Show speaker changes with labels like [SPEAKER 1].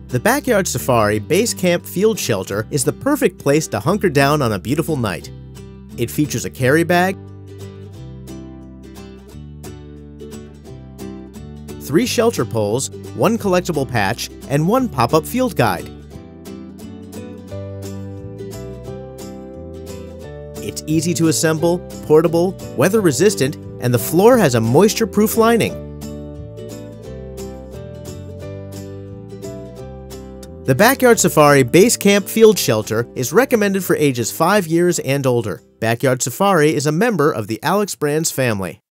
[SPEAKER 1] The Backyard Safari Base Camp Field Shelter is the perfect place to hunker down on a beautiful night. It features a carry bag, 3 shelter poles, 1 collectible patch, and 1 pop-up field guide. It's easy to assemble, portable, weather-resistant, and the floor has a moisture-proof lining. The Backyard Safari Base Camp Field Shelter is recommended for ages 5 years and older. Backyard Safari is a member of the Alex Brands family.